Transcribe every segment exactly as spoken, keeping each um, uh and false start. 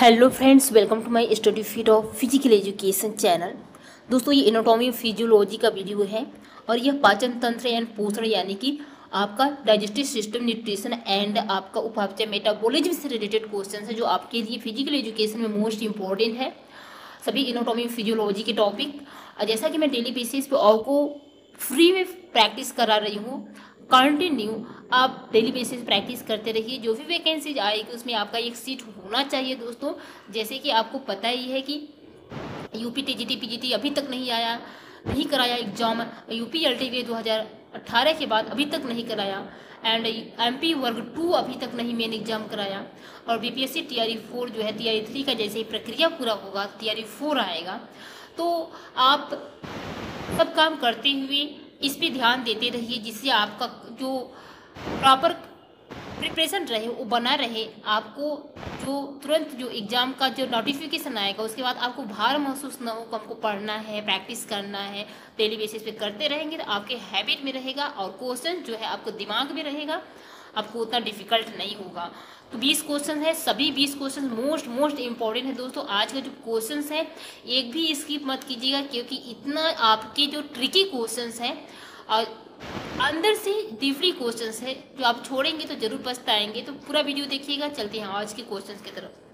Hello friends, welcome to my study feed of physical education channel. दोस्तों, ये anatomy of physiology का video है और यह पाचन तंत्र एंड पोषण यानी कि आपका डाइजेस्टिव सिस्टम, न्यूट्रिशन एंड आपका उपापचय मेटाबॉलिज्म से रिलेटेड क्वेश्चन है जो आपके लिए फिजिकल एजुकेशन में मोस्ट इंपॉर्टेंट है। सभी एनाटॉमी ऑफ फिजियोलॉजी के टॉपिक जैसा कि मैं डेली बेसिस पे आपको फ्री में प्रैक्टिस करा रही हूँ, कंटिन्यू आप डेली बेसिस प्रैक्टिस करते रहिए। जो भी वैकेंसीज आएगी उसमें आपका एक सीट होना चाहिए दोस्तों। जैसे कि आपको पता ही है कि यूपी टीजीटी पीजीटी अभी तक नहीं आया, नहीं कराया एग्जाम। यूपी एलटीवी दो हज़ार अठारह के बाद अभी तक नहीं कराया एंड एमपी वर्ग टू अभी तक नहीं मेन एग्जाम कराया। और बीपीएससी टीआरई फोर जो है टीआरई थ्री का जैसे ही प्रक्रिया पूरा होगा टीआरई फोर आएगा। तो आप सब काम करते हुए इस पे ध्यान देते रहिए जिससे आपका जो प्रॉपर प्रिपरेशन रहे वो बना रहे। आपको जो तुरंत जो एग्ज़ाम का जो नोटिफिकेशन आएगा उसके बाद आपको भार महसूस ना हो, हमको पढ़ना है, प्रैक्टिस करना है। डेली बेसिस पे करते रहेंगे तो आपके हैबिट में रहेगा और क्वेश्चन जो है आपको दिमाग में रहेगा, आपको उतना डिफिकल्ट नहीं होगा। तो बीस क्वेश्चन है, सभी बीस क्वेश्चन मोस्ट मोस्ट इंपॉर्टेंट है दोस्तों। आज का जो क्वेश्चन है एक भी स्किप मत कीजिएगा क्योंकि इतना आपके जो ट्रिकी क्वेश्चन है और अंदर से डीपली क्वेश्चंस है जो आप छोड़ेंगे तो जरूर पछताएंगे। तो पूरा वीडियो देखिएगा। चलते हैं आज के क्वेश्चंस की तरफ।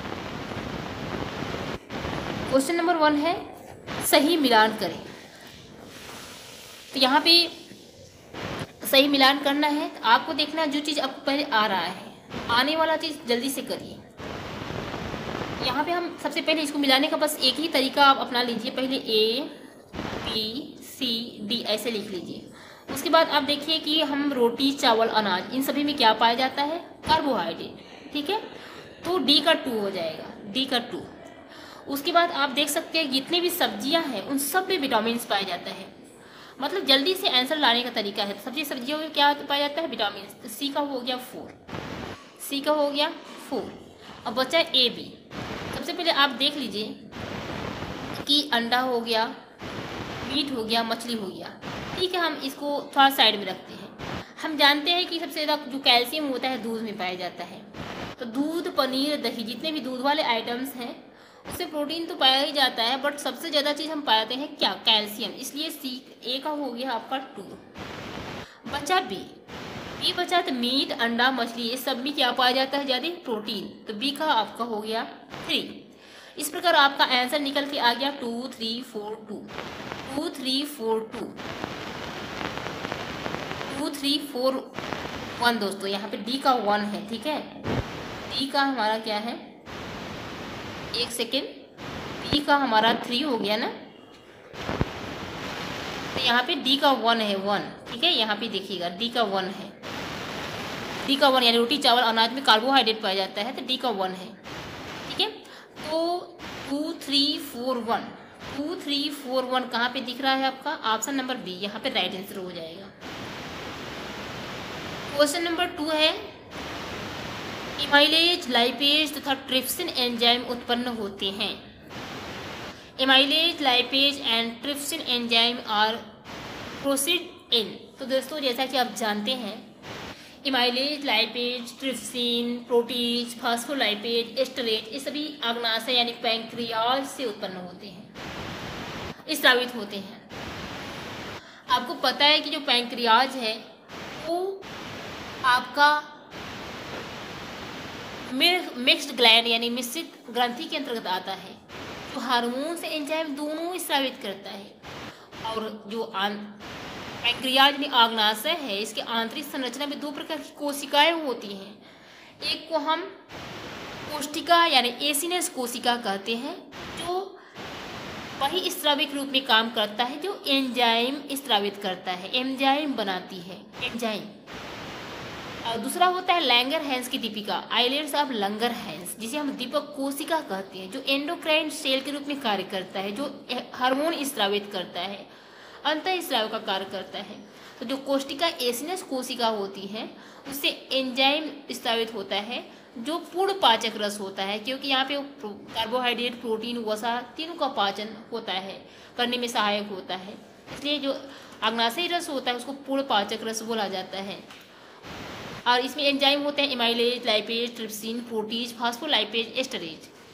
क्वेश्चन नंबर वन है सही मिलान करें। तो यहाँ पे सही मिलान करना है तो आपको देखना है जो चीज़ आपको पहले आ रहा है, आने वाला चीज़ जल्दी से करिए। यहाँ पे हम सबसे पहले इसको मिलाने का बस एक ही तरीका आप अपना लीजिए। पहले ए बी सी डी ऐसे लिख लीजिए। उसके बाद आप देखिए कि हम रोटी, चावल, अनाज इन सभी में क्या पाया जाता है? कार्बोहाइड्रेट। ठीक है, तो डी का टू हो जाएगा, डी का टू। उसके बाद आप देख सकते हैं जितनी भी सब्जियां हैं उन सब में विटामिन पाया जाता है। मतलब जल्दी से आंसर लाने का तरीका है। सब्जी सब्जियों में क्या पाया जाता है? विटामिन। तो सी का हो गया फोर, सी का हो गया फोर। अब बचा ए बी। सबसे पहले आप देख लीजिए कि अंडा हो गया, मीट हो गया, मछली हो गया। ठीक है, हम इसको थोड़ा साइड में रखते हैं। हम जानते हैं कि सबसे ज़्यादा जो कैल्शियम होता है दूध में पाया जाता है। तो दूध, पनीर, दही जितने भी दूध वाले आइटम्स हैं उससे प्रोटीन तो पाया ही जाता है, बट सबसे ज़्यादा चीज़ हम पाते हैं क्या? कैल्शियम। इसलिए सी ए का हो गया आपका टू। बचा बी। बी बचा तो मीट, अंडा, मछली ये सब में क्या पाया जाता है? ज़्यादा प्रोटीन। तो बी का आपका हो गया थ्री। इस प्रकार आपका आंसर निकल के आ गया two three four two, two three four two, two three four one. दोस्तों यहाँ पे डी का वन है। ठीक है, डी का हमारा क्या है? एक सेकेंड, डी का हमारा थ्री हो गया ना, तो यहाँ पे डी का वन है, वन। ठीक है, यहाँ पे देखिएगा डी का वन है, डी का वन यानी रोटी, चावल, अनाज में कार्बोहाइड्रेट पाया जाता है तो डी का वन है। ठीक है, तो two three four one, two three four one कहाँ पे दिख रहा है आपका? ऑप्शन नंबर बी, यहाँ पे राइट आंसर हो जाएगा। क्वेश्चन नंबर टू है एमाइलेज, लाइपेज तथा ट्रिप्सिन एंजाइम उत्पन्न होते हैं। Amylase, lipase and trypsin enzyme are produced in. तो दोस्तों जैसा कि आप जानते हैं amylase, lipase, trypsin, protease, phospholipase, esterase ये सभी अग्नाशय यानी पैंक्रियाज से उत्पन्न होते हैं, स्रावित होते हैं। आपको पता है कि जो पैंक्रियाज है वो आपका मिक्स्ड ग्लैंड यानी मिश्रित ग्रंथि के अंतर्गत आता है, जो हार्मोन से एंजाइम दोनों स्रावित करता है। और जो पैंक्रियाज में अग्नाशय है इसके आंतरिक संरचना में दो प्रकार की कोशिकाएं होती हैं। एक को हम कोष्टिका यानी एसिनस कोशिका कहते हैं, जो वही स्राविक रूप में काम करता है, जो एंजाइम स्रावित करता है, एंजाइम बनाती है, एंजाइम। और दूसरा होता है लैंगरहैंस की दीपिका, आइलैंड्स ऑफ लैंगरहैंस, जिसे हम दीपक कोशिका कहते हैं, जो एंडोक्राइन सेल के रूप में कार्य करता है, जो हार्मोन स्रावित करता है, अंतःस्राव का कार्य करता है। तो जो कोष्टिका एसिनस कोशिका होती है उससे एंजाइम स्रावित होता है, जो पूर्ण पाचक रस होता है, क्योंकि यहाँ पे कार्बोहाइड्रेट, प्रोटीन, वसा तीनों का पाचन होता है, करने में सहायक होता है। इसलिए जो अग्नाशयी रस होता है उसको पूर्ण पाचक रस बोला जाता है। और इसमें एंजाइम होते हैं amylase, lipase, trypsin, protease, phospholipase, esterase.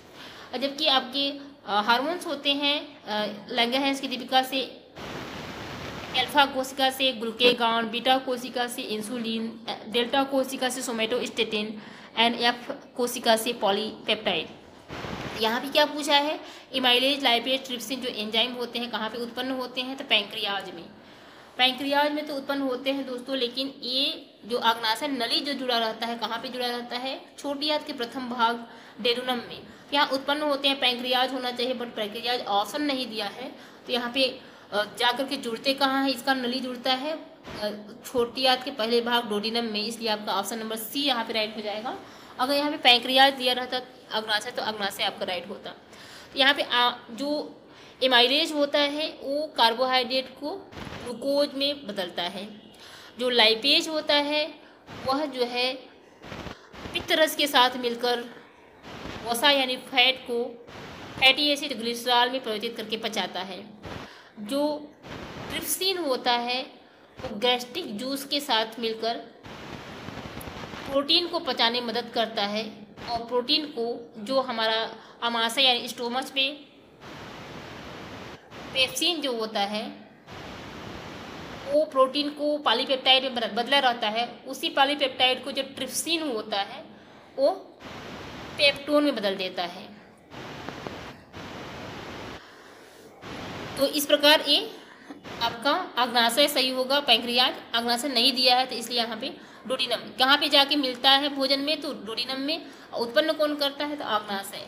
और जबकि आपके हार्मोन्स होते हैं लैंगरहैंस की दीपिका से अल्फा कोशिका से ग्लूकेगॉन, बीटा कोशिका से इंसुलिन, डेल्टा कोशिका से सोमेटोस्टेटिन, एन एफ कोशिका से पॉलीपेप्टाइड। यहाँ पे क्या पूछा है, इमाइलेज, लाइपेज, ट्रिप्सिन जो एंजाइम होते हैं कहाँ पे उत्पन्न होते हैं, तो पैंक्रियाज में। पैंक्रियाज में तो उत्पन्न होते हैं दोस्तों, लेकिन ये जो आग्नाशय नली जो जुड़ा रहता है कहाँ पे जुड़ा रहता है, छोटी आंत के प्रथम भाग डेडुनम में यहाँ उत्पन्न होते हैं। पैंक्रियाज होना चाहिए बट पैंक्रियाज ऑप्शन नहीं दिया है, तो यहाँ पे जाकर के जुड़ते कहाँ है, इसका नली जुड़ता है छोटी आंत के पहले भाग डोडिनम में, इसलिए आपका ऑप्शन नंबर सी यहाँ पे राइट हो जाएगा। अगर यहाँ पे पैंक्रियाज दिया रहता अग्नाशय तो अग्नाशय आपका राइट होता। तो यहाँ पे आ, जो एमाइलेज होता है वो कार्बोहाइड्रेट को ग्लूकोज में बदलता है। जो लाइपेज होता है वह जो है पित्तरस के साथ मिलकर वसा यानी फैट को फैटी एसिड ग्लिसरॉल में परिवर्तित करके पचाता है। जो ट्रिप्सिन होता है वो गैस्ट्रिक जूस के साथ मिलकर प्रोटीन को पचाने में मदद करता है, और प्रोटीन को जो हमारा अमाशय यानी स्टोमच में पेप्सिन जो होता है वो प्रोटीन को पॉलीपेप्टाइड में बदला रहता है, उसी पॉलीपेप्टाइड को जो ट्रिप्सिन होता है वो पेप्टोन में बदल देता है। तो इस प्रकार ये आपका अग्नाशय सही होगा, पैंक्रियाज। अग्नाशय नहीं दिया है तो इसलिए यहाँ पे डोडिनम कहाँ पे जाके मिलता है भोजन में, तो डोडिनम में। उत्पन्न कौन करता है, तो अग्नाशय।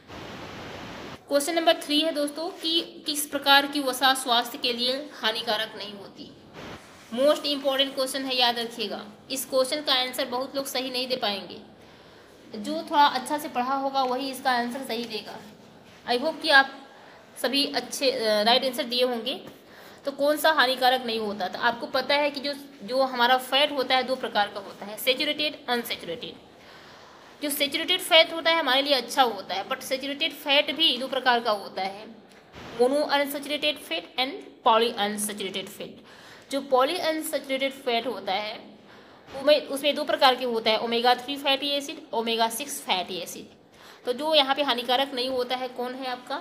क्वेश्चन नंबर थ्री है दोस्तों कि किस प्रकार की वसा स्वास्थ्य के लिए हानिकारक नहीं होती। मोस्ट इम्पॉर्टेंट क्वेश्चन है, याद रखिएगा। इस क्वेश्चन का आंसर बहुत लोग सही नहीं दे पाएंगे, जो थोड़ा अच्छा से पढ़ा होगा वही इसका आंसर सही देगा। आई होप कि आप सभी अच्छे राइट आंसर दिए होंगे। तो कौन सा हानिकारक नहीं होता, तो आपको पता है कि जो जो हमारा फैट होता है दो प्रकार का होता है, सेचुरेटेड, अनसेचुरेटेड। जो सेचुरेटेड फैट होता है हमारे लिए अच्छा होता है, बट सेचुरेटेड फैट भी दो प्रकार का होता है, mono unsaturated fat and poly unsaturated fat. जो पॉली अनसेचुरेटेड फैट होता है उसमें उसमें दो प्रकार के होता है, omega three fatty acid, omega six fatty acid. तो जो यहाँ पे हानिकारक नहीं होता है कौन है आपका,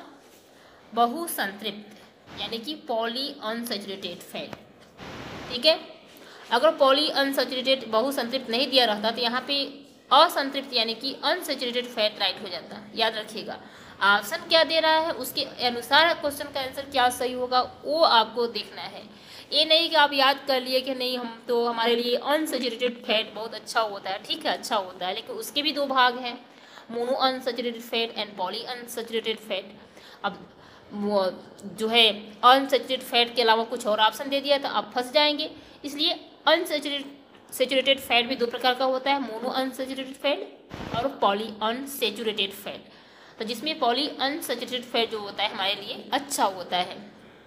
बहुसंतृप्त यानी कि पॉली अनसेचुरेटेड फैट। ठीक है, अगर पॉली अनसेचुरेटेड बहुसंतृप्त नहीं दिया रहता तो यहाँ पे असंतृप्त यानी कि अनसेचुरेटेड फैट राइट हो जाता। याद रखिएगा, ऑप्शन क्या दे रहा है उसके अनुसार क्वेश्चन का आंसर क्या सही होगा वो आपको देखना है। ये नहीं कि आप याद कर लिए कि नहीं हम तो हमारे लिए अनसेचुरेटेड फैट बहुत अच्छा होता है। ठीक है, अच्छा होता है, लेकिन उसके भी दो भाग हैं, mono unsaturated fat and poly unsaturated fat. अब वो जो है अनसेचुरेटेड फैट के अलावा कुछ और ऑप्शन दे दिया तो आप फंस जाएंगे। इसलिए अनसेचुरेटेड सेचुरेटेड फैट भी दो प्रकार का होता है, मोनो अनसेचुरेटेड फैट और पॉली अनसेचुरेटेड फैट। तो जिसमें पॉली अनसेचुरेटेड फैट जो होता है हमारे लिए अच्छा होता है।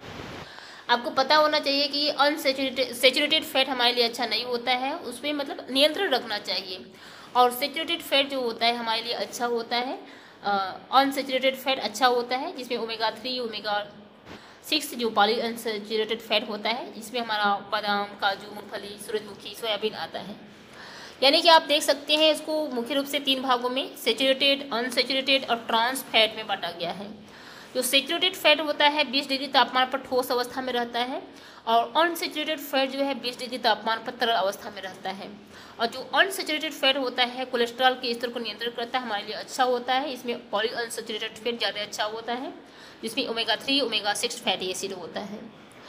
आपको पता होना चाहिए कि अनसेचुरेटेड सेचुरेटेड फैट हमारे लिए अच्छा नहीं होता है, उसमें मतलब नियंत्रण रखना चाहिए। और सेचुरेटेड फैट जो होता है हमारे लिए अच्छा होता है, अनसेचुरेटेड फैट अच्छा होता है, जिसमें ओमेगा थ्री, ओमेगा सिक्स जो पॉली अनसेचुरेटेड फैट होता है, जिसमें हमारा बादाम, काजू, मूंगफली, सूरजमुखी, सोयाबीन आता है। यानी कि आप देख सकते हैं इसको मुख्य रूप से तीन भागों में, सेचुरेटेड, अनसेचुरेटेड और ट्रांस फैट में बांटा गया है। जो सेचुरेटेड फैट होता है बीस डिग्री तापमान पर ठोस अवस्था में रहता है, और अनसेचुरेटेड फैट जो है बीस डिग्री तापमान पर तरल अवस्था में रहता है। और जो अनसेचुरेटेड फैट होता है कोलेस्ट्रॉल के स्तर को नियंत्रित करता है, हमारे लिए अच्छा होता है। इसमें पॉली अनसेचुरेटेड फैट ज़्यादा अच्छा होता है, जिसमें omega three, omega six fatty acid होता है।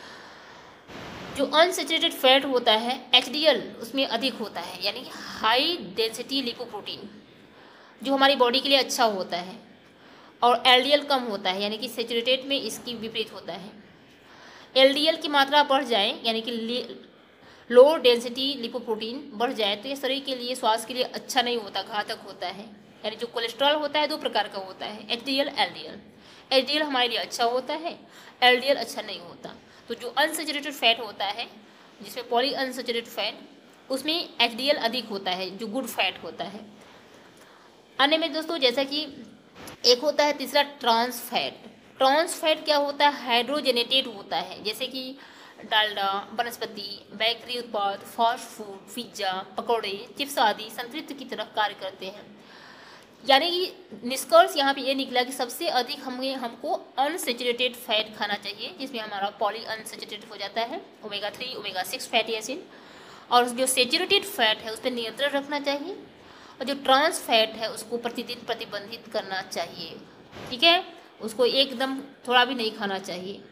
जो अनसेचुरेटेड फैट होता है एच डी एल उसमें अधिक होता है, यानी हाई डेंसिटी लिपोप्रोटीन जो हमारी बॉडी के लिए अच्छा होता है, और एल डी एल कम होता है, यानी कि सेचुरेटेड में इसकी विपरीत होता है। एल डी एल की मात्रा बढ़ जाए यानी कि लो डेंसिटी लिपोप्रोटीन बढ़ जाए तो ये शरीर के लिए, स्वास्थ्य के लिए अच्छा नहीं होता, घातक होता है। यानी जो कोलेस्ट्रॉल होता है दो प्रकार का होता है, H D L, L D L. H D L हमारे लिए अच्छा होता है, एल डी एल अच्छा नहीं होता। तो जो अनसेचुरेटेड फैट होता है जिसमें पॉली अनसेचुरेटेड फैट, उसमें एच डी एल अधिक होता है, जो गुड फैट होता है। अन्य में दोस्तों जैसा कि एक होता है तीसरा ट्रांस फैट। ट्रांस फैट क्या होता है, हाइड्रोजनेटेड होता है, जैसे कि डालडा, वनस्पति, बेकरी उत्पाद, फास्ट फूड, पिज्जा, पकौड़े, चिप्स आदि संतृप्त की तरह कार्य करते हैं। यानी कि निष्कर्ष यहाँ पे ये निकला कि सबसे अधिक हमें हमको अनसेचुरेटेड फैट खाना चाहिए, जिसमें हमारा पॉली अनसेचुरेटेड हो जाता है, omega three omega six fatty acid. और जो सेचुरेटेड फैट है उस पर नियंत्रण रखना चाहिए, और जो ट्रांस फैट है उसको प्रतिदिन प्रतिबंधित करना चाहिए। ठीक है, उसको एकदम थोड़ा भी नहीं खाना चाहिए।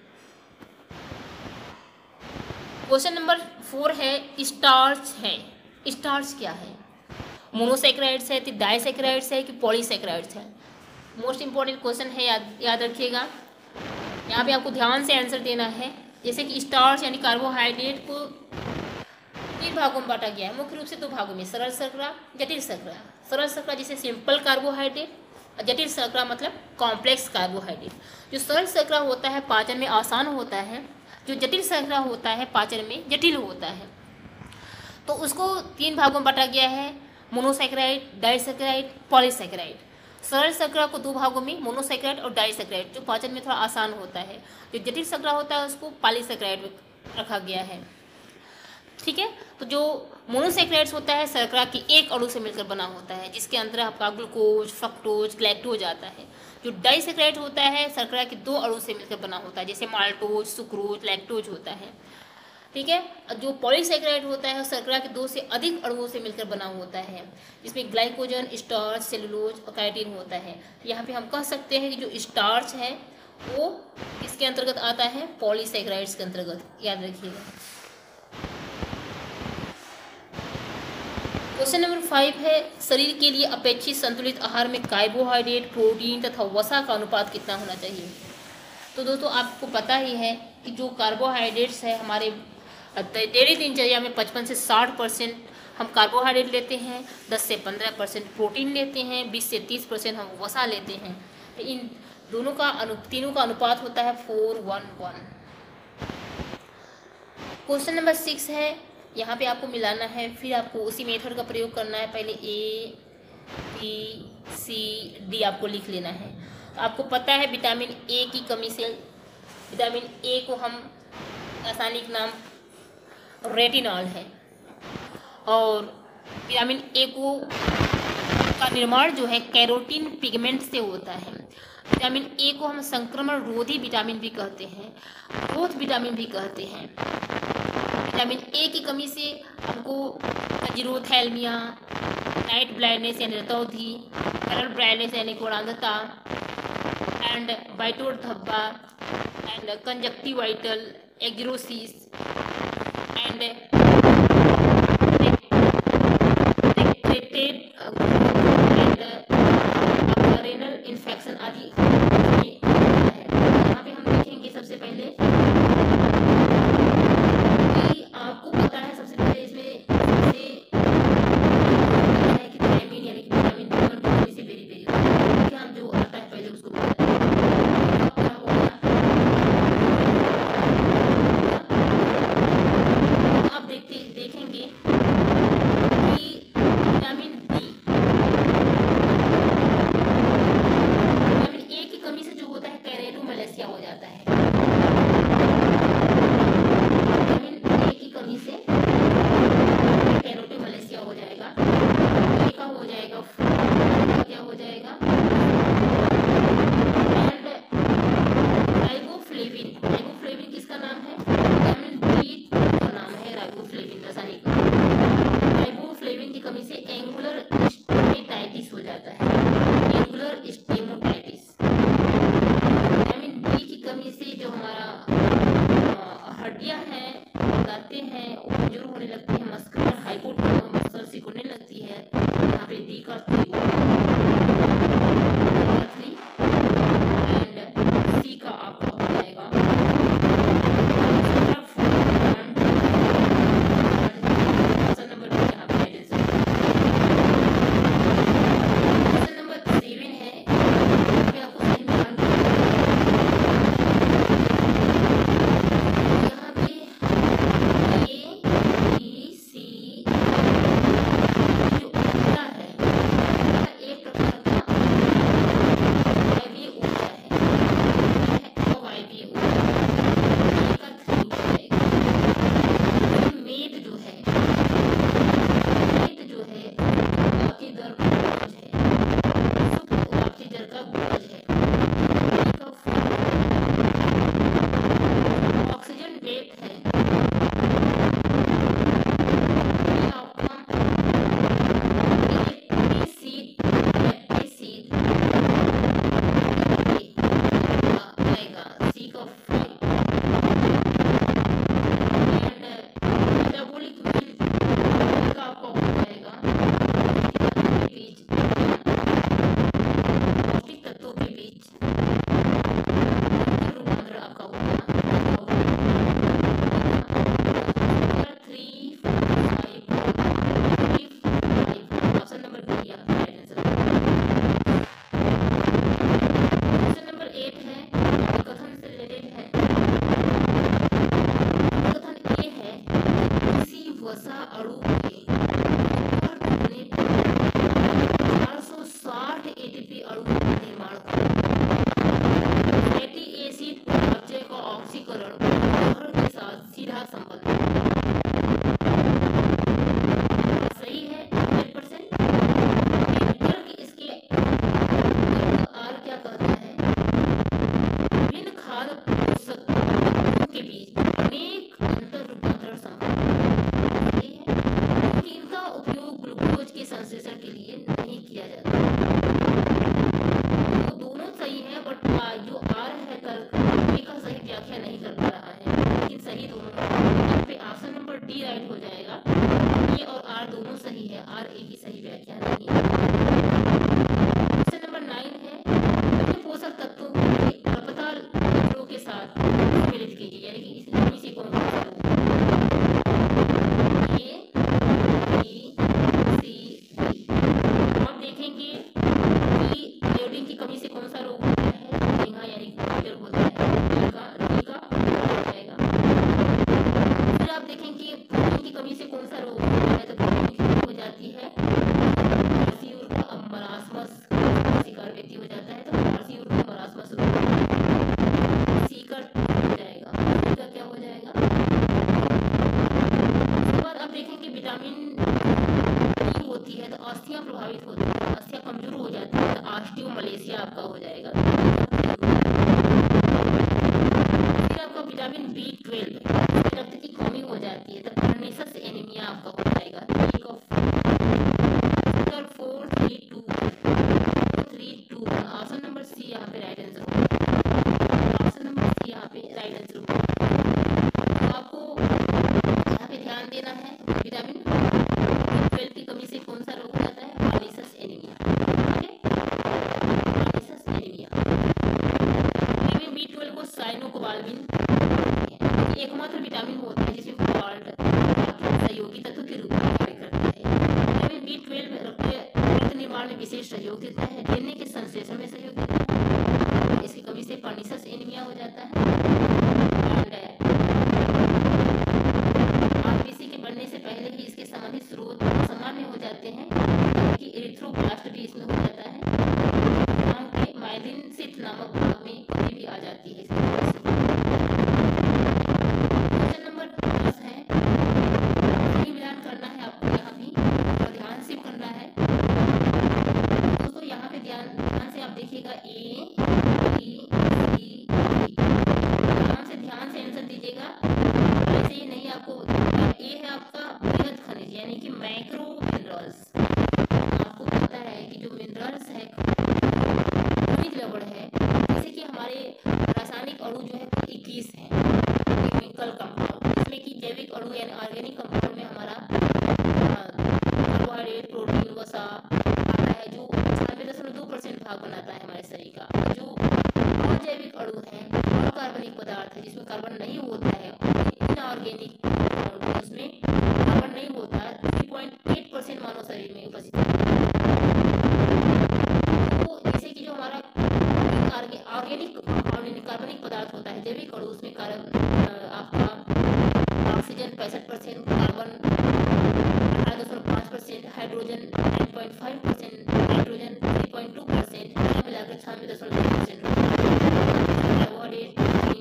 क्वेश्चन नंबर फोर है स्टार्च है। स्टार्च क्या है? मोनोसेक्राइड्स है, डाइसेक्राइड्स है कि पॉलीसेक्राइड्स है? मोस्ट इंपॉर्टेंट क्वेश्चन है, याद याद रखिएगा। यहाँ पे आपको ध्यान से आंसर देना है। जैसे कि स्टार्च यानी कार्बोहाइड्रेट को तीन भागों में बांटा गया है, मुख्य रूप से दो भागों में, सरल शर्करा, जटिल शर्करा। सरल शर्करा जिसे सिंपल कार्बोहाइड्रेट, और जटिल शर्करा मतलब कॉम्प्लेक्स कार्बोहाइड्रेट। जो सरल शर्करा होता है पाचन में आसान होता है, जो जटिल शर्करा होता है पाचन में जटिल होता है। तो उसको तीन भागों में बांटा गया है, मोनोसेक्राइड, डाइसेक्राइड, पॉलीसेक्राइड। सरल शर्करा को दो भागों में, मोनोसेक्राइड और डाइसेक्राइड, जो पाचन में थोड़ा आसान होता है। जो जटिल शर्करा होता है उसको पॉलीसेक्राइड में रखा गया है। ठीक है, तो जो मोनोसेक्राइड्स होता है शर्करा के एक अणु से मिलकर बना होता है, जिसके अंदर आपका ग्लूकोज, फ्रक्टोज, लैक्टोज आता है। जो डाइसेक्राइड होता है शर्करा के दो अणु से मिलकर बना होता है, जैसे माल्टोज, सुक्रोज, लैक्टोज होता है। ठीक है, जो पॉलीसेक्राइड होता है शर्करा के दो से अधिक अणुओं से मिलकर बना होता है, जिसमें ग्लाइकोजन, स्टार्च, सेलुलोज और काइटिन होता है। यहाँ पे हम कह सकते हैं कि जो स्टार्च है वो इसके अंतर्गत आता है, पॉलीसेक्राइड्स के अंतर्गत, याद रखिएगा। क्वेश्चन नंबर फाइव है शरीर के लिए अपेक्षित संतुलित आहार में कार्बोहाइड्रेट, प्रोटीन तथा वसा का अनुपात कितना होना चाहिए? तो दोस्तों आपको पता ही है कि जो कार्बोहाइड्रेट्स है हमारे डेली दिनचर्या में पचपन से साठ परसेंट हम कार्बोहाइड्रेट लेते हैं, दस से पंद्रह परसेंट प्रोटीन लेते हैं, बीस से तीस परसेंट हम वसा लेते हैं। तो इन दोनों का अनु तीनों का अनुपात होता है four one one. Question number six है, यहाँ पे आपको मिलाना है, फिर आपको उसी मेथड का प्रयोग करना है। पहले ए बी सी डी आपको लिख लेना है। तो आपको पता है विटामिन ए की कमी से, विटामिन ए को हम रासायनिक नाम रेटिनॉल है, और विटामिन ए को का निर्माण जो है कैरोटीन पिगमेंट से होता है। विटामिन ए को हम संक्रमण रोधी विटामिन भी कहते हैं, ग्रोथ विटामिन भी कहते हैं। विटामिन ए की कमी से हमको जीरोथैल्मिया, नाइट ब्लाइंडनेस यानी रतौंधी, कलर ब्लाइंडनेस यानी कोणांधता, एंड वाइटोर धब्बा, and conjunctival xerosis, and renal infection आदि है। यहाँ पे हम देखेंगे सबसे पहले कि आपको पता है, सबसे पहले इसमें से है कि थायमिन यानी कि विटामिन बी वन की से वेरी वेरी ध्यान जो आता है पहले उसको बताते हैं। क्या होगा, आप देखते देखेंगे कि विटामिन डी, विटामिन ए की कमी से जो होता है कैरेटोमैलेशिया हो जाता है। विटामिन ए की कमी से कैरोटोमैलेशिया हो जाएगा। ए का हो जाएगा, क्या हो जाएगा, एंड राइबोफ्लेविन। राइबोफ्लेविन किसका नाम है? विटामिन बी का नाम है राइबोफ्लेविन, रासायनिक नाम। राइबोफ्लेविन की कमी से एंगुलर स्टेमाटाइटिस हो जाता है, एंगुलर स्टेमाटाइटिस। विटामिन बी की कमी से जो हमारा हड्डियां हैं, दांतें हैं, वो कमजोर होने लगती है, मस्कुलर हाइपोटोनिया, मसल सिकुड़ने लगती है। यहाँ पे डी का थ्री एंड सी का आपका हो जाएगा नंबर टू। यहाँ पे नंबर सेवन है, आपको सही ध्यान यहाँ पे ए बी सी जो अगला है, एक भी अणु का निर्माण होता है। फैटी एसिड अपचय का ऑक्सीकरण जहर के साथ सीधा संबंध सही है हंड्रेड परसेंट। इसके आर क्या कहता है, विभिन्न खाद्य पोषक तत्वों के बीच अनेक अंतर रूपांतरण संभव है, क्योंकि इनका उपयोग ग्लूकोज के संश्लेषण के लिए नहीं किया जाता। तो दोनों सही है, बट जो आर है तर्क का सही व्याख्या नहीं कर पा रहा है, लेकिन सही दोनों यहाँ पे ऑप्शन नंबर डी राइट हो जाएगा। ए और आर दोनों सही है, आर ए की सही व्याख्या नहीं है। क्वेश्चन नंबर नाइन है, विभिन्न पोषक तत्वों को खरपतवार कचरों के साथ सम्मिलित कीजिए, यानी कि इनमें से कौन सा ए बी सी डी। आप देखेंगे कि आयोडीन की कमी से कौन सा रोग होता है, झींगा यानी कि होता है, डी का डी का हो जाएगा। फिर आप देखेंगे प्रोटीन की कमी से कौन सा रोग होता है, तो प्रोटीन की कमी हो जाती है क्वार्सियोर्का मरासमस का शिकार व्यक्ति हो जाता है, तो क्वार्सियोर्का मरासमस रोग सी का हो जाएगा, सी का क्या हो जाएगा। उसके बाद आप देखेंगे विटामिन डी होती है तो अस्थियां प्रभावित होती है, अस्थियां कमजोर हो जाती है, तो ऑस्टियोमलेशिया आपका हो जाएगा। फिर आपका विटामिन बी ट्वेल्व रक्त की कमी हो जाती है, तो पर्निशियस एनीमिया आपका हो जाएगा। एक of four three two three two option number C यहाँ पे राइट आंसर होगा। ऑप्शन नंबर सी यहाँ पे राइट आंसर होगा। आपको यहाँ पे ध्यान देना है, विटामिन ट्वेल्व की कमी से कौन सा रोग हो जाता है, pernicious anaemia. Pernicious anaemia. Vitamin B twelve को साइनोकोबाल्मिन एकमात्र विटामिन होता है जिसमें कोबाल्ट सहयोगी तत्व के रूप में कार्य करता है। विटामिन बी ट्वेल्व रक्त निर्माण में विशेष सहयोग देता है, डीएनए के संश्लेषण में सहयोग देता है। इसकी कमी से पर्निशियस एनीमिया हो जाता है। आरबीसी के बनने से पहले ही इसके संबंधित स्रोत सामान्य हो जाते हैं, कि एरिथ्रोब्लास्ट भी इसमें हो जाता है। माइलिन सिथ नामक भाग में कमी भी आ जाती है। क्वेश्चन नंबर दस है, सही मिलान करना है आपको, यहाँ भी और ध्यान से करना है दोस्तों। यहाँ पे ध्यान ध्यान से आप देखिएगा, ए बी सी डी, ध्यान से ध्यान से आंसर दीजिएगा, ऐसे ही नहीं। आपको ए है आपका बृहद खनिज यानी कि मैक्रो मिनरल्स। आपको पता है कि जो मिनरल्स है खनिज लवण है, जैसे कि हमारे रासायनिक अणु जो है इक्कीस है, केमिकल कंपाउंड, इसमें कि जैविक अणु यानी ऑर्गेनिक कंपाउंड में हमारा कार्बोहाइड्रेट प्रोटीन वसा आता है, जो छियानवे दशमलव दो परसेंट भाग बनाता है हमारे शरीर का। जो अजैविक अणु है और कार्बनिक पदार्थ है जिसमें कार्बन नहीं होता है, इनऑर्गेनिक उसमें कार्बन नहीं होता है, थ्री पॉइंट एट परसेंट मानव शरीर में उपस्थित है। तो जैसे कि जो हमारा ऑर्गेनिक कंपाउंड कार्बनिक पदार्थ होता है, जैविक अणु, उसमें कार्बन आपका ऑक्सीजन पैंसठ परसेंट, कार्बन अठारह दशमलव पाँच percent, hydrogen nine point five percent, nitrogen three point two percent, मिलाकर छियानवे दशमलव दो परसेंट। कार्बोहाइड्रेट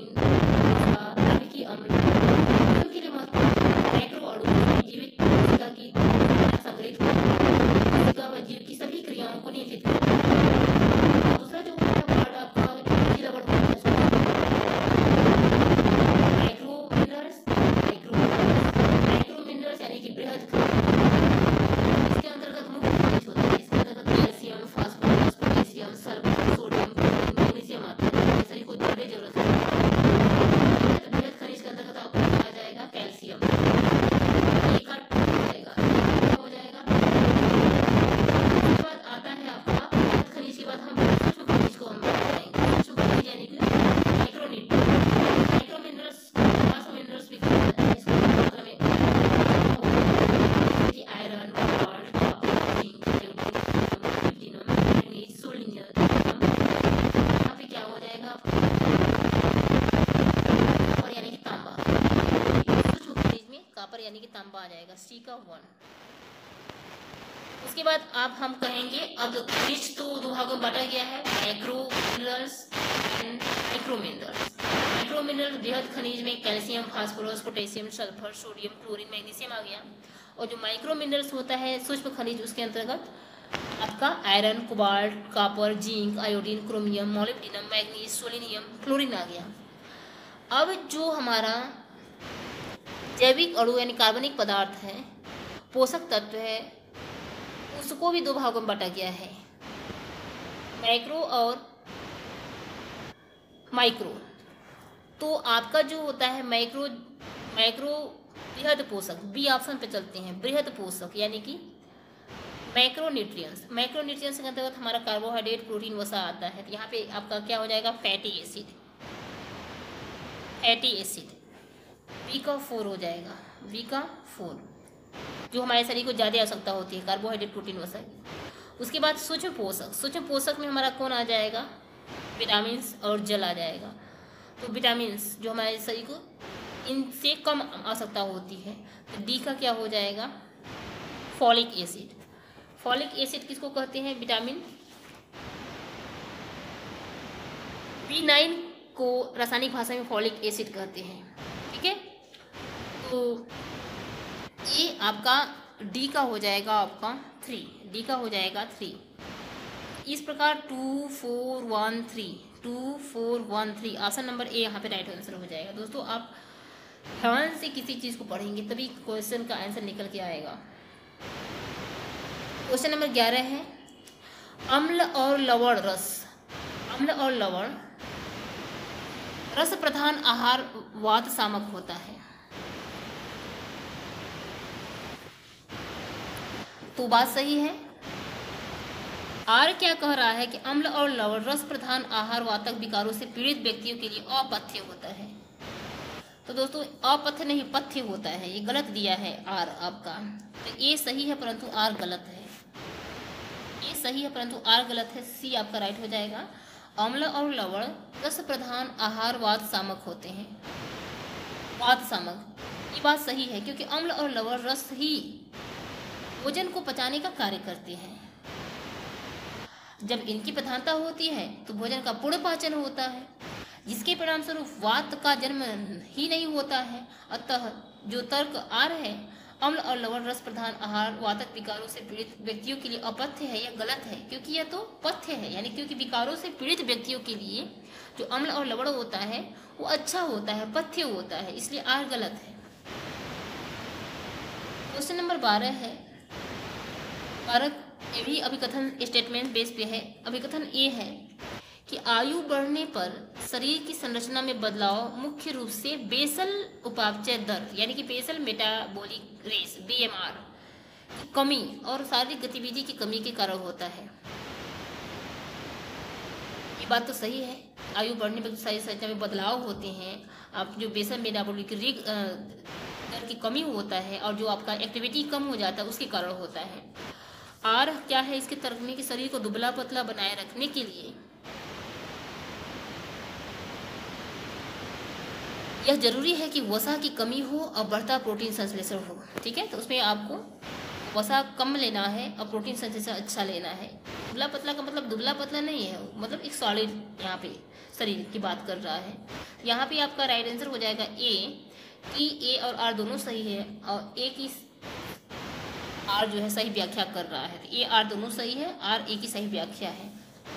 की अम्ल के लिए मैक्रो अणु जीवित कोशिका की संग्रहित कोशिका व जीव की सभी क्रियाओं को नियंत्रित करता है। दूसरा जो पार्ट आपका micro minerals, micro micro minerals यानी कि बृहद इसके अंतर्गत मुख्य खनिज होते हैं। इसके अंतर्गत calcium, phosphorus, potassium, sulphur, sodium, magnesium आता है। शरीर को ज़्यादा जरूरत है। बृहद खनिज के अंतर्गत आपको आ जाएगा कैल्शियम, एक का हो जाएगा, हो जाएगा। उसके बाद आता है आपका बृहद खनिज के बाद हम सूक्ष्म खनिज को हम बताएंगे। सूक्ष्म खनिज यानी कि micronutrients, micro minerals, micro minerals भी कहा जाता है। इसको मात्रा में जैसे कि iron, cobalt, copper, zinc, platinum, manganese, sodium, यहाँ पे क्या हो जाएगा आपका कॉपर यानी कि तांबा। सूक्ष्म खनिज में कॉपर यानी कि तांबा आ जाएगा, सी का वन। उसके बाद आप हम कहेंगे अब खनिज तो दो भागों भागों में बांटा गया है, macro minerals and micro minerals. Micro mineral बृहद खनिज में calcium, phosphorus, potassium, sulphur, sodium, chlorine, magnesium आ गया। और जो माइक्रो मिनरल्स होता है सूक्ष्म खनिज, उसके अंतर्गत आपका iron, cobalt, copper, zinc, iodine, chromium, molybdenum, manganese, selenium, chlorine आ गया। अब जो हमारा जैविक अणु यानी कार्बनिक पदार्थ है, पोषक तत्व है, उसको भी दो भागों में बांटा गया है, मैक्रो और माइक्रो। तो आपका जो होता है मैक्रो मैक्रो बृहद पोषक, बी ऑप्शन पे चलते हैं, बृहद पोषक यानी कि मैक्रोन्यूट्रिएंट्स। मैक्रोन्यूट्रिएंट्स के अंतर्गत हमारा कार्बोहाइड्रेट, प्रोटीन, वसा आता है। तो यहाँ पे आपका क्या हो जाएगा, fatty acid, fatty acid B का फोर हो जाएगा, बी का फोर, जो हमारे शरीर को ज़्यादा आवश्यकता होती है, कार्बोहाइड्रेट, प्रोटीन, वसा। उसके बाद सूक्ष्म पोषक, सूक्ष्म पोषक में हमारा कौन आ जाएगा, विटामिन और जल आ जाएगा। तो विटामिन जो हमारे शरीर को इनसे कम आवश्यकता होती है, तो डी का क्या हो जाएगा, फॉलिक एसिड। फॉलिक एसिड किसको कहते हैं, विटामिन बी नाइन को रासायनिक भाषा में फॉलिक एसिड कहते हैं। ठीक है, तो ये आपका डी का हो जाएगा, आपका थ्री, डी का हो जाएगा थ्री। इस प्रकार two four one three, two four one three, option number A यहाँ पे राइट आंसर हो जाएगा। दोस्तों आप ध्यान से किसी चीज़ को पढ़ेंगे तभी क्वेश्चन का आंसर निकल के आएगा। क्वेश्चन नंबर ग्यारह है, अम्ल और लवण रस, अम्ल और लवण रस प्रधान आहार वात शामक होता है। तो बात सही है। आर क्या कह रहा है कि अम्ल और लवण रस प्रधान आहार वातक विकारों से पीड़ित व्यक्तियों के लिए अपथ्य होता है। तो दोस्तों अपथ्य नहीं पथ्य होता है, ये गलत दिया है आर आपका। तो ए सही है परंतु आर गलत है, ए सही है परंतु आर गलत है, सी आपका राइट हो जाएगा। अम्ल और लवण रस प्रधान आहार वात शामक होते हैं, वात शामक, ये बात सही है क्योंकि अम्ल और लवण रस ही भोजन को पचाने का कार्य करते हैं। जब इनकी प्रधानता होती है तो भोजन का पूर्ण पाचन होता है, जिसके परिणाम स्वरूप वात का जन्म ही नहीं होता है। अतः जो तर्क आ रहे हैं अम्ल और लवण रस प्रधान आहार वातक विकारों से पीड़ित व्यक्तियों के लिए अपथ्य है, यह गलत है क्योंकि यह तो पथ्य है, यानी क्योंकि विकारों से पीड़ित व्यक्तियों के लिए जो अम्ल और लवण होता है वो अच्छा होता है, पथ्य होता है, इसलिए आर गलत है। क्वेश्चन नंबर बारह है, भारत ये भी अभिकथन स्टेटमेंट बेस पे है। अभिकथन ये है कि आयु बढ़ने पर शरीर की संरचना में बदलाव मुख्य रूप से बेसल उपापचय दर यानी कि basal metabolic rate B M R की कमी और शारीरिक गतिविधि की कमी के कारण होता है। ये बात तो सही है, आयु बढ़ने पर शरीर संरचना में बदलाव होते हैं, आप जो बेसल मेटाबॉलिक रेट दर की कमी होता है और जो आपका एक्टिविटी कम हो जाता है उसके कारण होता है। आर क्या है इसके तर्क में कि शरीर को दुबला पतला बनाए रखने के लिए यह जरूरी है कि वसा की कमी हो और बढ़ता प्रोटीन संश्लेषण हो। ठीक है, तो उसमें आपको वसा कम लेना है और प्रोटीन संश्लेषण अच्छा लेना है। दुबला पतला का मतलब दुबला पतला नहीं है, मतलब एक सॉलिड यहाँ पे शरीर की बात कर रहा है। यहाँ पे आपका राइट आंसर हो जाएगा ए, कि ए और आर दोनों सही है और ए की आर जो है सही व्याख्या कर रहा है, तो ए आर दोनों सही है, आर ए की सही व्याख्या है।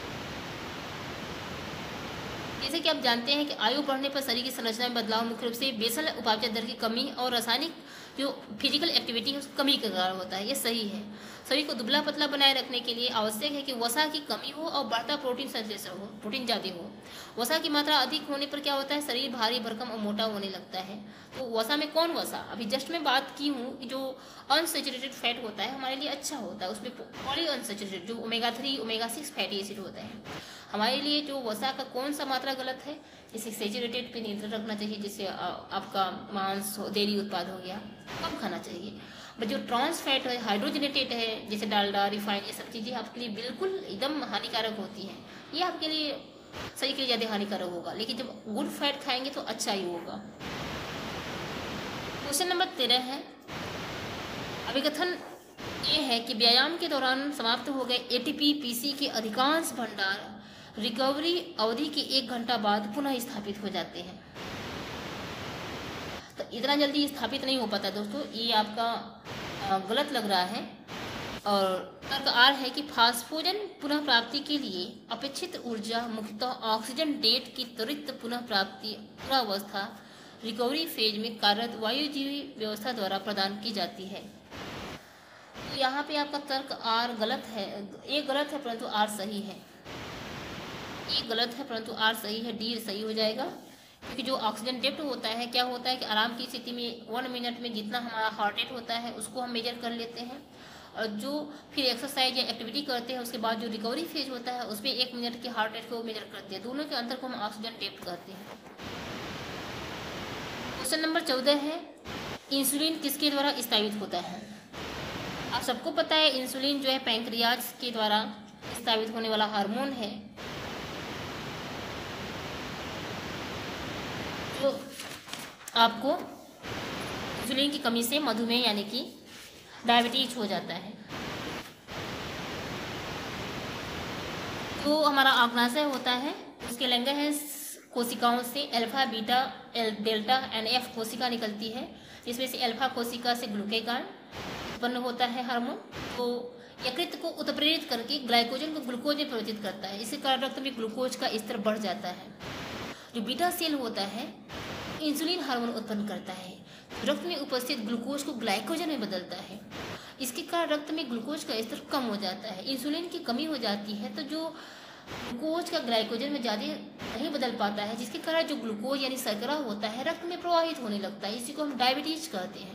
जैसे कि आप जानते हैं कि आयु बढ़ने पर शरीर की संरचना में बदलाव मुख्य रूप से बेसल उपापचय दर की कमी और रासायनिक जो फिजिकल एक्टिविटी है उसकी कमी के कारण होता है, ये सही है। शरीर को दुबला पतला बनाए रखने के लिए आवश्यक है कि वसा की कमी हो और बढ़ता प्रोटीन संश्लेषण हो, प्रोटीन ज़्यादा हो। वसा की मात्रा अधिक होने पर क्या होता है, शरीर भारी भरकम और मोटा होने लगता है। तो वसा में कौन वसा, अभी जस्ट मैं बात की हूँ कि जो अनसेचुरेटेड फैट होता है हमारे लिए अच्छा होता है, उसमें पॉली अनसेचुरेटेड जो omega three omega six fatty acid होता है। हमारे लिए जो वसा का कौन सा मात्रा गलत है, जैसे सेचुरेटेड पे नियंत्रण रखना चाहिए, जिससे आपका मांस डेयरी उत्पाद हो गया कम खाना चाहिए। बट जो ट्रांस फैट है, हाइड्रोजनेटेड है, जैसे डालडा, रिफाइंड, ये सब चीज़ें आपके लिए बिल्कुल एकदम हानिकारक होती हैं। ये आपके लिए शरीर के लिए ज़्यादा हानिकारक होगा, लेकिन जब गुड फैट खाएंगे तो अच्छा ही होगा। क्वेश्चन नंबर तेरह है, अभिकथन ये है कि व्यायाम के दौरान समाप्त हो गए एटीपी पीसी के अधिकांश भंडार रिकवरी अवधि के एक घंटा बाद पुनः स्थापित हो जाते हैं। तो इतना जल्दी स्थापित नहीं हो पाता दोस्तों, ये आपका गलत लग रहा है। और तर्क आर है कि फास्फोजन पुनः प्राप्ति के लिए अपेक्षित ऊर्जा मुख्यतः ऑक्सीजन डेट की त्वरित पुनः प्राप्ति पूर्वावस्था रिकवरी फेज में कार्यरत वायुजीवी व्यवस्था द्वारा प्रदान की जाती है। तो यहाँ पे आपका तर्क आर गलत है, ए गलत है परंतु आर सही है। ए गलत है परंतु आर सही है, डी सही हो जाएगा। क्योंकि जो ऑक्सीजन डेप्थ होता है, क्या होता है कि आराम की स्थिति में वन मिनट में जितना हमारा हार्ट रेट होता है उसको हम मेजर कर लेते हैं, और जो फिर एक्सरसाइज या एक्टिविटी करते हैं उसके बाद जो रिकवरी फेज होता है उसमें एक मिनट के हार्ट रेट को मेजर करते हैं। दोनों के अंतर को हम ऑक्सीजन डेप्थ कहते हैं। क्वेश्चन नंबर चौदह है, इंसुलिन किसके द्वारा स्रावित होता है? आप सबको पता है इंसुलिन जो है पैंक्रियाज के द्वारा स्रावित होने वाला हार्मोन है, जो आपको इंसुलिन की कमी से मधुमेह यानी कि डायबिटीज हो जाता है। तो हमारा अग्नाशय होता है, उसके लैंगिक है कोशिकाओं से alpha beta L delta and F कोशिका निकलती है, जिसमें से अल्फा कोशिका से ग्लूकेगान उत्पन्न होता है हार्मोन। तो यकृत को उत्प्रेरित करके ग्लाइकोजन को ग्लूकोज में परिवर्तित करता है, इसके कारण रक्त में ग्लूकोज का स्तर बढ़ जाता है। जो बीटा सेल होता है इंसुलिन हार्मोन उत्पन्न करता है, रक्त में उपस्थित ग्लूकोज को ग्लाइकोजन में बदलता है, इसके कारण रक्त में ग्लूकोज का स्तर कम हो जाता है। इंसुलिन की कमी हो जाती है तो जो ग्लूकोज का ग्लाइकोजन में ज़्यादा नहीं बदल पाता है, जिसके कारण जो ग्लूकोज यानी शर्करा होता है रक्त में प्रवाहित होने लगता है, इसी को हम डायबिटीज कहते हैं।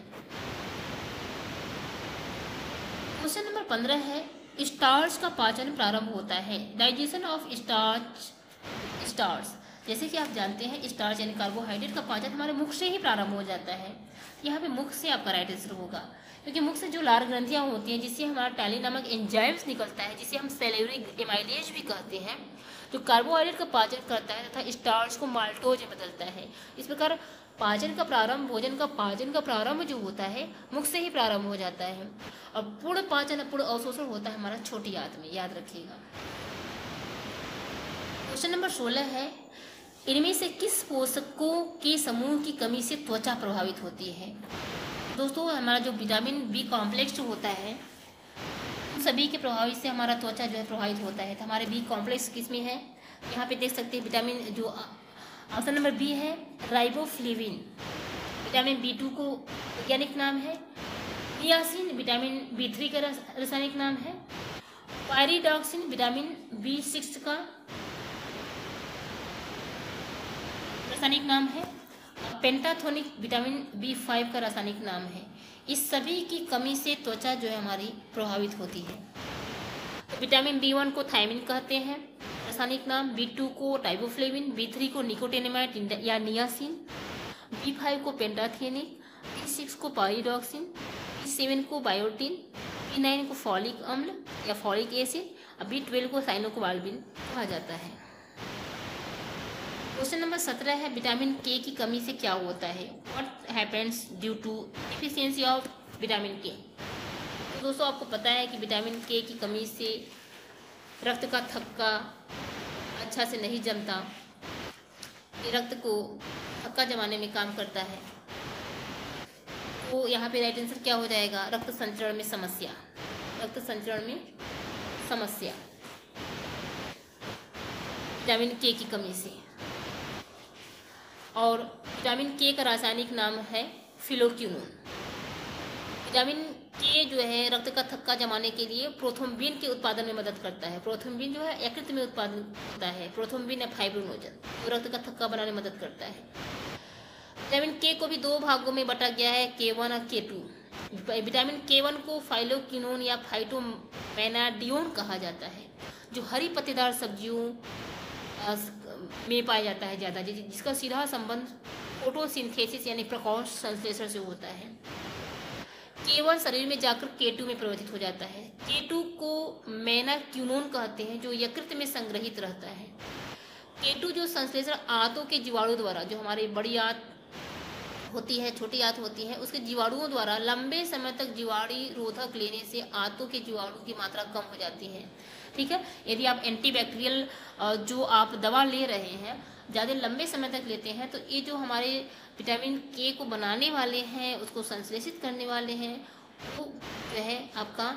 क्वेश्चन नंबर पंद्रह है, स्टार्च का पाचन प्रारंभ होता है। डाइजेशन ऑफ स्टार्च स्टार्च जैसे कि आप जानते हैं स्टार्च यानी कार्बोहाइड्रेट का पाचन हमारे मुख से ही प्रारंभ हो जाता है। यहाँ पे मुख से आपका राइट आंसर होगा, क्योंकि मुख से जो लार ग्रंथियाँ होती हैं जिससे हमारा टैलिन नामक एंजाइम्स निकलता है, जिसे हम सेलेवरी एमाइलेज भी कहते हैं, जो कार्बोहाइड्रेट का पाचन करता है तथा स्टार्च को माल्टोज में बदलता है। इस प्रकार पाचन का प्रारंभ भोजन का पाचन का प्रारंभ जो होता है मुख से ही प्रारंभ हो जाता है, और पूर्ण पाचन पूर्ण अवशोषण होता है हमारा छोटी आंत में, याद रखिएगा। क्वेश्चन नंबर सोलह है, इनमें से किस पोषकों के समूह की कमी से त्वचा प्रभावित होती है? दोस्तों हमारा जो विटामिन बी कॉम्प्लेक्स जो होता है उन सभी के प्रभावित से हमारा त्वचा जो है प्रभावित होता है। तो हमारे बी कॉम्प्लेक्स किसमें है, यहाँ पे देख सकते हैं विटामिन जो ऑप्शन नंबर बी है राइबोफ्लेविन, विटामिन बी टू को वैज्ञानिक नाम है, नियासिन विटामिन बी थ्री का रासायनिक नाम है, पायरिडॉक्सिन विटामिन बी सिक्स का रासायनिक नाम है, पेंटाथोनिक विटामिन बी फाइव का रासायनिक नाम है। इस सभी की कमी से त्वचा जो है हमारी प्रभावित होती है। तो विटामिन बी वन को थायमिन कहते हैं रासायनिक नाम, बी टू को राइबोफ्लेविन, बी थ्री को निकोटिनेमाइड या नियासिन, बी फाइव को पेंटाथेनिक, बी सिक्स को पायरिडॉक्सिन, बी सेवन को बायोटिन, बी नाइन को फॉलिक अम्ल या फॉलिक एसिड और बी ट्वेल्व को साइनोकोबाल्बिन कहा जाता है। क्वेश्चन नंबर सत्रह है, विटामिन के की कमी से क्या होता है? What happens due to deficiency of vitamin K? तो दोस्तों आपको पता है कि विटामिन के की कमी से रक्त का थक्का अच्छा से नहीं जमता, ये रक्त को थक्का जमाने में काम करता है। तो यहाँ पे राइट आंसर क्या हो जाएगा? रक्त संचरण में समस्या, रक्त संचरण में समस्या विटामिन के की कमी से। और विटामिन के का रासायनिक नाम है फिलोक्यूनोन। विटामिन के जो है रक्त का थक्का जमाने के लिए प्रोथ्रोम्बिन के उत्पादन में मदद करता है। प्रोथ्रोम्बिन जो है यकृत में उत्पादन होता है, प्रोथ्रोम्बिन या फाइब्रोनोजन जो रक्त का थक्का बनाने में मदद करता है। विटामिन के को भी दो भागों में बांटा गया है, के वन और K two. Vitamin K one को फाइलोक्विनोन या फाइटोमेनाडियोन कहा जाता है, जो हरी पत्तेदार सब्जियों में पाया जाता है ज़्यादा, जिसका सीधा संबंध फोटोसिंथेसिस यानी प्रकाश संश्लेषण से होता है। के वन शरीर में जाकर के टू में परिवर्तित हो जाता है। के टू को मेनाक्यूनोन कहते हैं, जो यकृत में संग्रहित रहता है। के टू जो संश्लेषण आंतों के जीवाणु द्वारा, जो हमारे बड़ी आंत होती है, छोटी आंत होती है, उसके जीवाणुओं द्वारा लंबे समय तक जीवाणु रोधक लेने से आंतों के जीवाणु की मात्रा कम हो जाती है। ठीक है, यदि आप एंटीबैक्टीरियल जो आप दवा ले रहे हैं ज़्यादा लंबे समय तक लेते हैं तो ये जो हमारे विटामिन के को बनाने वाले हैं, उसको संश्लेषित करने वाले हैं, वो जो है आपका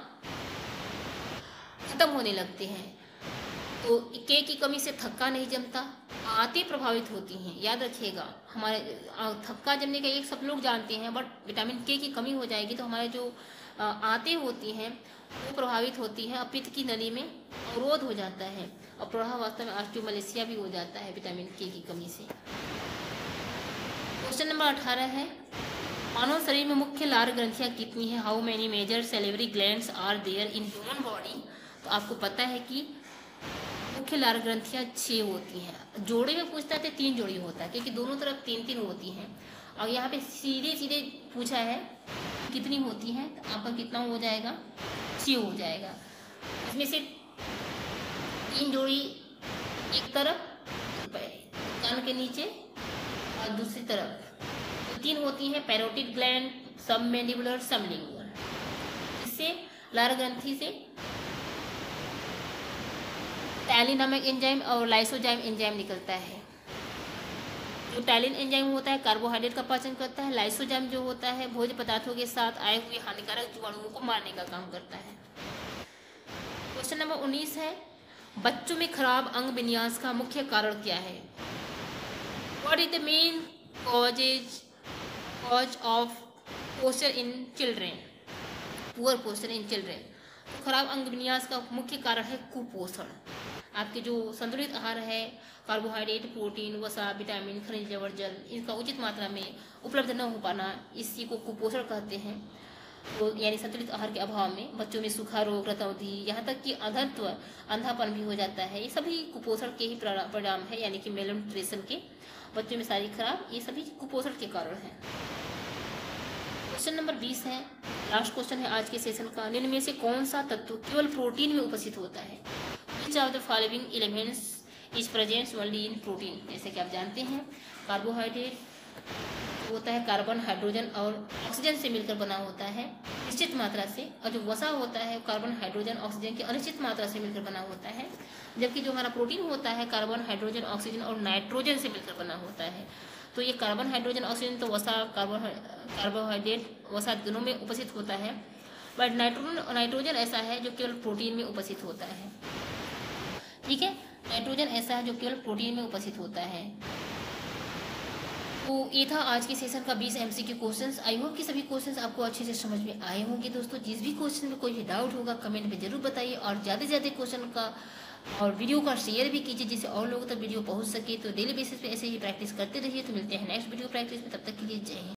खत्म होने लगते हैं। तो के की कमी से थक्का नहीं जमता, आंतें प्रभावित होती हैं। याद रखिएगा, हमारे थक्का जमने का एक सब लोग जानते हैं, बट विटामिन के की कमी हो जाएगी तो हमारे जो आंतें होती हैं वो प्रभावित होती हैं, पित्त की नली में अवरोध हो जाता है और प्रभाव वास्तव में ऑस्टियोमलेशिया भी हो जाता है विटामिन के की कमी से। क्वेश्चन नंबर अठारह है, मानव शरीर में मुख्य लार ग्रंथियां कितनी हैं? How many major salivary glands are there in human body? तो आपको पता है कि मुख्य लार ग्रंथियां छः होती हैं। जोड़े में पूछता है तो तीन जोड़ी होता है, क्योंकि दोनों तरफ तीन तीन होती हैं। और यहाँ पे सीधे सीधे पूछा है कितनी होती हैं, तो आपका कितना हो जाएगा? छः हो जाएगा। इसमें से तीन जोड़ी एक तरफ कान के नीचे और दूसरी तरफ, तो तीन होती हैं पैरोटिड ग्लैंड, सबमैंडिबुलर, सबलिंगुअल। इससे लार ग्रंथि से टैलिन नामक एंजाइम और लाइसोजाइम एंजाइम निकलता है। जो टैलिन एंजाइम होता है कार्बोहाइड्रेट का पाचन करता है, लाइसोजाइम जो होता है भोज्य पदार्थों के साथ आए हुए हानिकारक जीवाणुओं को मारने का काम करता है। क्वेश्चन नंबर उन्नीस है, बच्चों में खराब अंग विन्यास का मुख्य कारण क्या है? What is the main causes cause of posture in children, poor posture in children? खराब अंग विन्यास का मुख्य कारण है कुपोषण। आपके जो संतुलित आहार है, कार्बोहाइड्रेट, प्रोटीन, वसा, विटामिन, खनिज लवण, जल, इनका उचित मात्रा में उपलब्ध न हो पाना, इसी को कुपोषण कहते हैं। तो यानी संतुलित आहार के अभाव में बच्चों में सूखा रोग, रतौंधी, यहाँ तक कि अंधत्व, अंधापन भी हो जाता है। ये सभी कुपोषण के ही परिणाम है, यानी कि मेलन्यूट्रिशन के, बच्चों में शारीरिक खराब, ये सभी कुपोषण के कारण हैं। क्वेश्चन नंबर बीस है, लास्ट क्वेश्चन है आज के सेशन का, निम्न में से कौन सा तत्व केवल प्रोटीन में उपस्थित होता है? Which of the following elements is present only in protein? जैसे कि आप जानते हैं कार्बोहाइड्रेट होता है कार्बन, हाइड्रोजन और ऑक्सीजन से मिलकर बना होता है निश्चित मात्रा से, और जो वसा होता है कार्बन, हाइड्रोजन, ऑक्सीजन की अनिश्चित मात्रा से मिलकर बना होता है। जबकि जो हमारा प्रोटीन होता है कार्बन, हाइड्रोजन, ऑक्सीजन और नाइट्रोजन से मिलकर बना होता है। तो ये कार्बन, हाइड्रोजन, ऑक्सीजन तो वसा, कार्बन कार्बोहाइड्रेट, वसा दोनों में उपस्थित होता है, बट नाइट्रोजन नाइट्रोजन ऐसा है जो केवल प्रोटीन में उपस्थित होता है। ठीक है, नाइट्रोजन ऐसा है जो केवल प्रोटीन में उपस्थित होता है। तो ये था आज के सेशन का बीस एमसीक्यू क्वेश्चंस। आई होप कि सभी क्वेश्चंस आपको अच्छे से समझ में आए होंगे। दोस्तों, जिस भी क्वेश्चन में कोई भी डाउट होगा कमेंट में जरूर बताइए, और ज़्यादा से ज़्यादा क्वेश्चन का और वीडियो का शेयर भी कीजिए, जिससे और लोगों तक वीडियो पहुंच सके। तो डेली बेसिस पे ऐसे ही प्रैक्टिस करते रहिए। तो मिलते हैं नेक्स्ट वीडियो प्रैक्टिस में, तब तक के लिए जय हिंद।